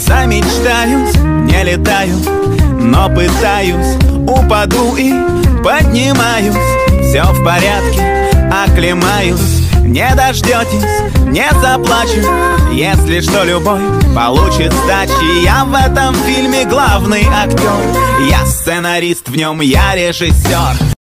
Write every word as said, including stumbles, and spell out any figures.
Замечтаюсь, не летаю, но пытаюсь. Упаду и поднимаюсь. Все в порядке, оклемаюсь. Не дождетесь, не заплачу. Если что, любой получит сдачи. Я в этом фильме главный актер. Я сценарист, в нем я режиссер.